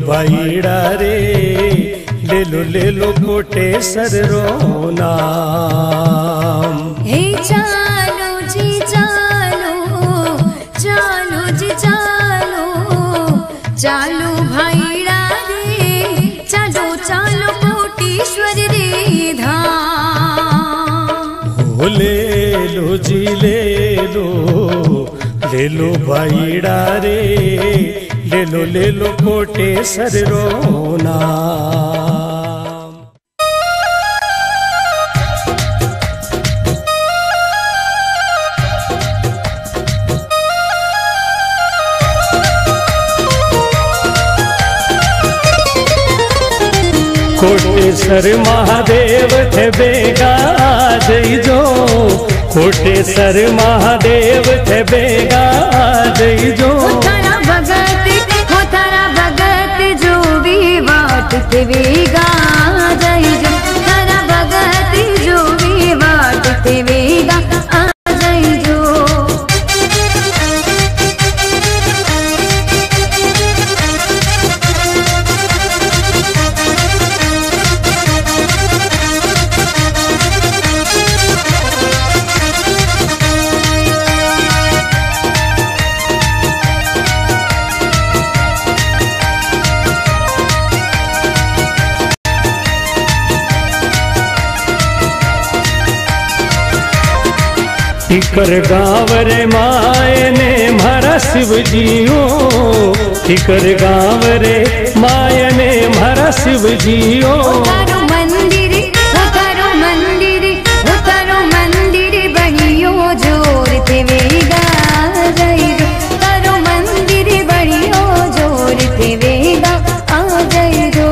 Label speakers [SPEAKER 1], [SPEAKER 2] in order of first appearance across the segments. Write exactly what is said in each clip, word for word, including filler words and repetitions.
[SPEAKER 1] भाईड़ा रे ले लो ले लो कोटेश्वर रो नाम।
[SPEAKER 2] हे चालो जी चालो चालो जी चालो चालो भाईड़ा रे चालो चालो कोटेश्वर रे धाम।
[SPEAKER 1] हो ले लो जी ले लो ले लो भाईड़ा रे ले लो ले लो कोटेश्वर रो नाम। कोटेश्वर महादेव थे बेगा जइजो, कोटेश्वर महादेव थे बेगा जइजो। ते वेगा जइजो तारा भगत जो भी बाट ते वेगा आ जइजो। टिकर गाँव रे मायने मारा शिव जियो, टिकर गाँव रे मायने मारा शिव जियो।
[SPEAKER 2] तारो मंदिर तारो मंदिर तारो मंदिर बनियो जोर ते वेगा जइजो तारो मंदिर बनियो जोर ते वेगा आ जइजो।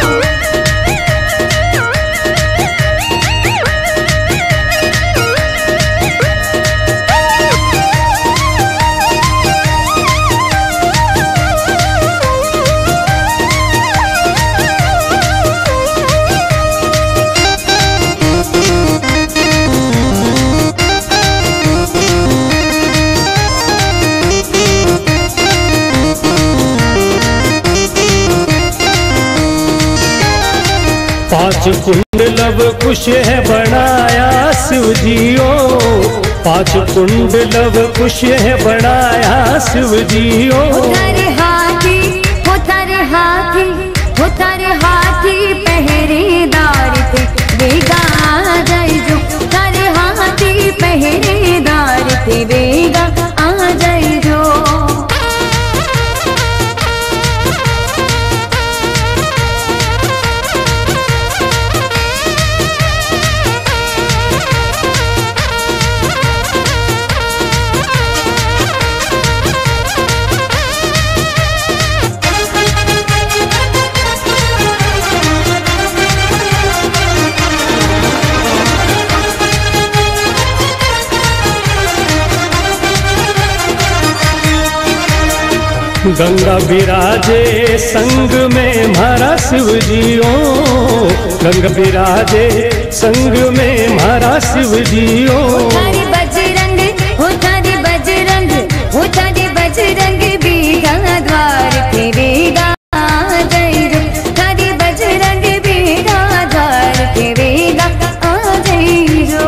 [SPEAKER 1] पांच कुंड लव कुश है बनाया शिव जियो, पांच कुंड लव कुश है बनाया शिव जियो।
[SPEAKER 2] थारे हाथी हो थारे हाथी हो थारे हाथी पहरेदार थे वेगा जइजो थारे हाथी पहरेदार थे वेगा आ जइजो।
[SPEAKER 1] गंगा विराजे संग में मारा शिव जियो, गंगा विराजे संग में मारा शिव जियो।
[SPEAKER 2] थारे बजरंग हो थारे बजरंग हो थारे बजरंग बीघा द्वार थे वेगा जइजो थारे बजरंग बीघा द्वार थे वेगा आ जइजो।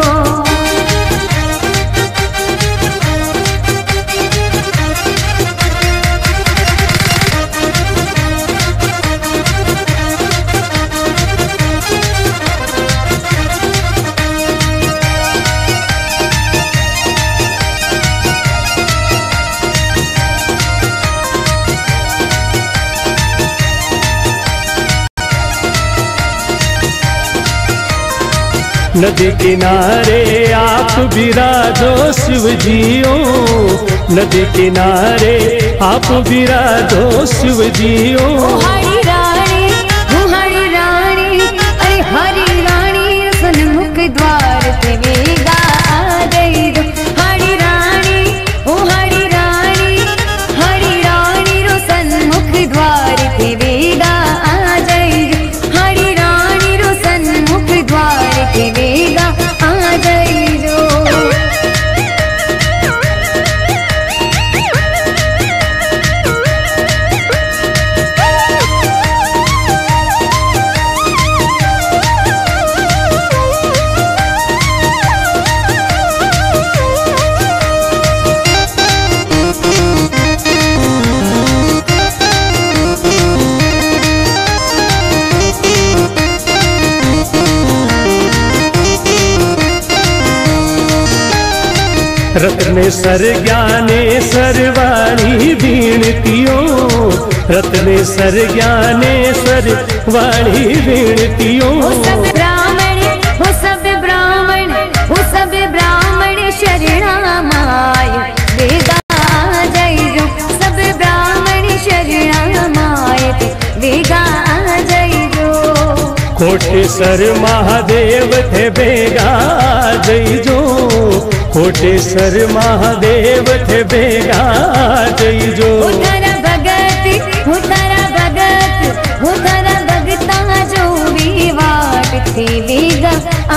[SPEAKER 1] नदी किनारे आप विराजो शिव जियो, नदी किनारे आप विराजो शिव जियो।
[SPEAKER 2] हरी रानी हरी रानी अरे हरी रानी सन्मुख द्वार ते वेगा जइजो हरी रानी ओ हरी रानी हरी रानी रो सन्मुख द्वार ते वेगा आ जइजो हरी रानी रो सन्मुख द्वार ते वेगा आ जइजो।
[SPEAKER 1] रत्नेश्वर ज्ञानेश्वर वाणी विनतियो, रत्नेश्वर ज्ञानेश्वर वाणी विनतियो।
[SPEAKER 2] वो सब ब्राह्मण, वो सब ब्राह्मण, वो सब ब्राह्मण शरणामाय वेगा जय जो, सब ब्राह्मण शरणामाय वेगा जय जो।
[SPEAKER 1] कोटेश्वर महादेव थे बेगा जय जो, कोटेश्वर महादेव थे बेगा जय जो।
[SPEAKER 2] उतारा भगत, उतारा भगत, उतारा भगता जो भी वाट थे वेगा।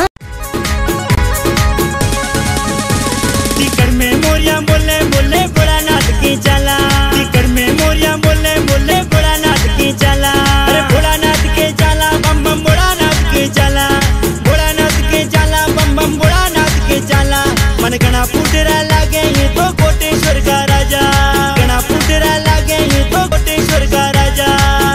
[SPEAKER 3] टिकर में मोरिया बोले बोले भोलानाथ की चला, टिकर में मोरिया बोले बोले भोलानाथ की चला। अरे भोलानाथ के चला बम बम भोलानाथ के चला, भोलानाथ के चला बम बम भोलानाथ के चला। मन गणा पुटरा लागे ये तो कोटेश्वर का राजा, गणा पुटरा लागे ये तो कोटेश्वर का राजा।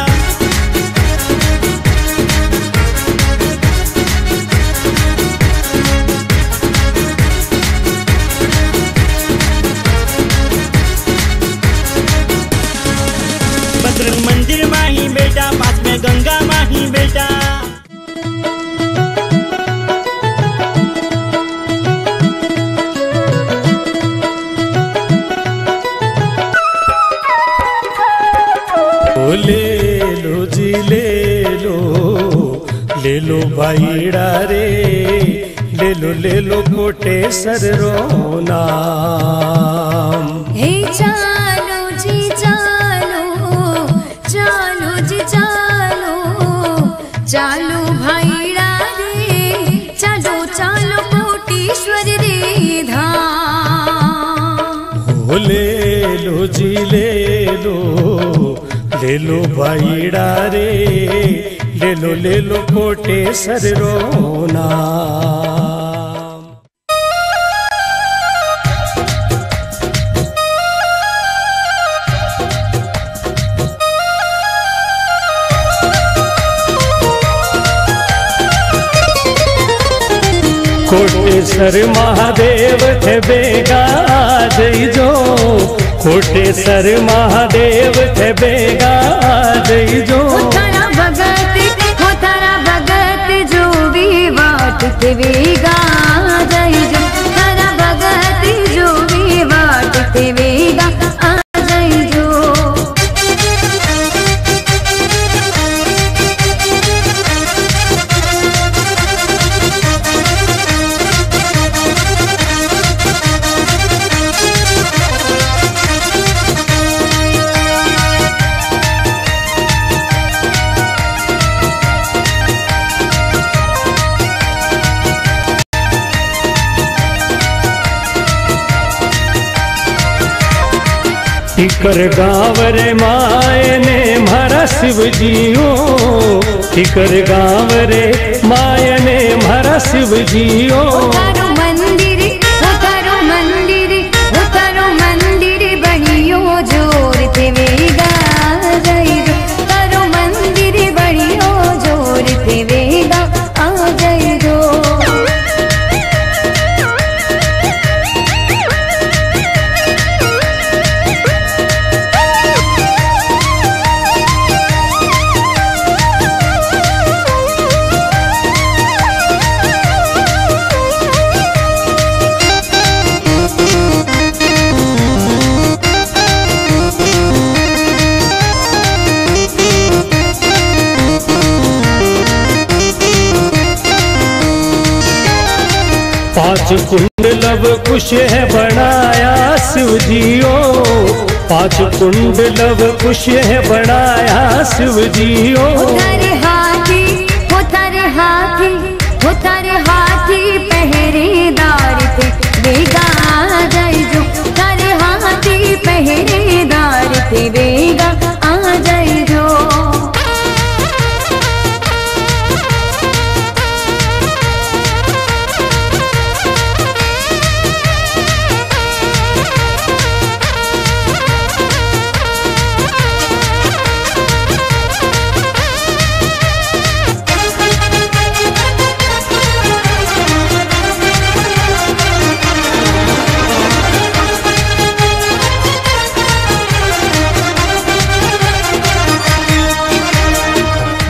[SPEAKER 3] बजरंग मंदिर माही बेटा, पास में गंगा माही बेटा।
[SPEAKER 1] ले लो जी ले लो, ले लो भाईड़ा रे, ले लो ले लो कोटेश्वर रो नाम।
[SPEAKER 2] हे चालो जी चालो, चालो जी चालो, चालो भाईड़ा रे, चालो चालो कोटेश्वर रे धाम।
[SPEAKER 1] ले लो जी ले लो, ले लो भाईड़ा रे, ले लो ले लो कोटेश्वर रो नाम। कोटेश्वर महादेव थे बेगा जय जो, कोटेश्वर महादेव थे बेगा जय जो।
[SPEAKER 2] उतारा भगत, उतारा भगत जो भी वाट थे वेगा जय जो, उतारा भगत जो भी वाट थे वेगा जय जो।
[SPEAKER 1] टिकर गाँव रे माए ने मारा शिव जियो, टिकर गाँव रे माए ने मारा शिव जियो।
[SPEAKER 2] उतारो मंदिर, उतारो मंदिर, उतारो मंदिर बनियो जोर थे वेगा जय जो, उतारो मंदिर बनियो जोर थे वेगा आ जय जो।
[SPEAKER 1] पांच कुंड लव कुश है बनाया शिव जियो, पांच कुंड लव कुश है बनाया शिव जियो।
[SPEAKER 2] उतारे हाथी, उतारे हाथी, उतारे हाथी पहरेदार थे वेगा जय जो, उतारे हाथी पहरेदार थे वेगा आ जय जो।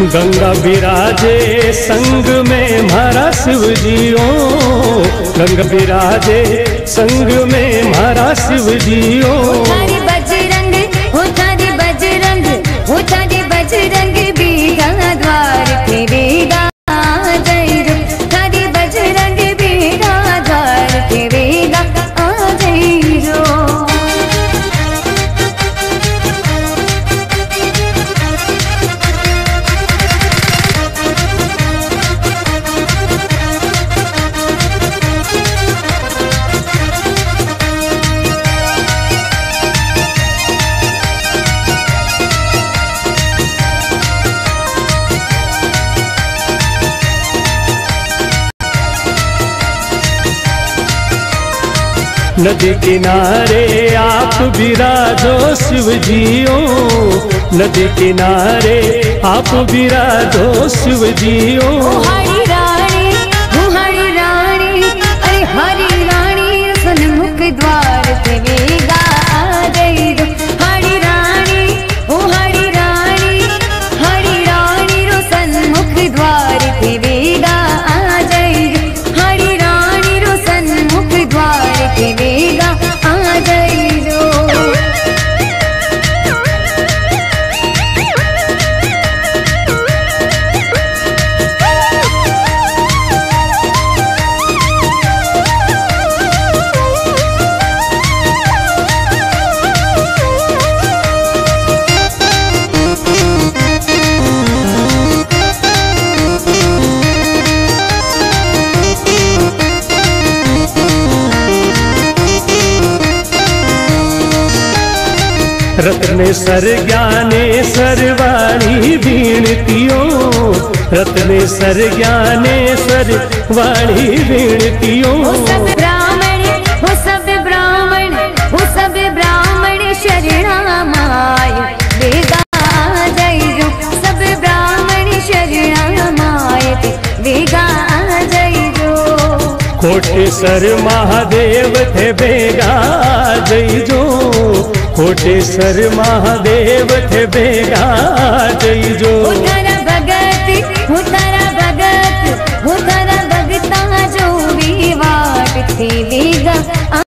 [SPEAKER 1] गंगा विराजे संग में मारा शिव जियो, गंगा विराजे संग में मारा शिव जियो।
[SPEAKER 2] थारी बजरंग हो थारी बजरंग हो थारी बजरंग बीघा द्वार फेरेगा जय रो, थारी बजरंग बीघा द्वार फेरेगा जय रो।
[SPEAKER 1] नदी किनारे आप विराजो शिव जियो, नदी किनारे आप विराजो शिव जियो।
[SPEAKER 2] हरी रानी हरी रानी अरे हरी रानी सन्मुख द्वार फेरेगा जय रो, हरी रानी ओ हरी रानी हरी रानी रो सन्मुख द्वार फेरेगा जय रो, हरी रानी रो सन्मुख द्वार फेरेगा जय रो।
[SPEAKER 1] रत्नेश्वर ज्ञानेश्वर वाणी विनतियों, रत्नेश्वर ज्ञानेश्वर वाणी विनतियों।
[SPEAKER 2] हो सब ब्राह्मण हो सब ब्राह्मण हो सब ब्राह्मण शरणामाय वेगा जय रो, सब ब्राह्मण शरणामाय वेगा जय रो।
[SPEAKER 1] कोटेश्वर महादेव थे बेगा जय जो, कोटेश्वर महादेव थे बेगा जय जो।
[SPEAKER 2] धन भगत